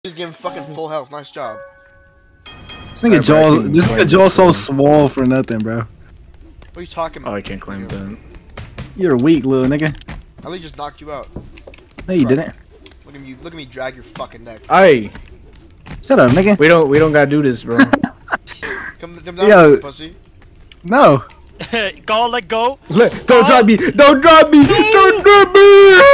He's getting fucking full health. Nice job. This nigga Joel's so swole for nothing, bro. What are you talking about? Oh, I can't claim that. You're weak, little nigga. I literally just knocked you out. No, you didn't. Look at me drag your fucking neck. Hey, Shut up, nigga. we don't gotta do this, bro. Come down, Yo. pussy. No. Go, let go. Don't drop me! Don't drop me! Don't drop me!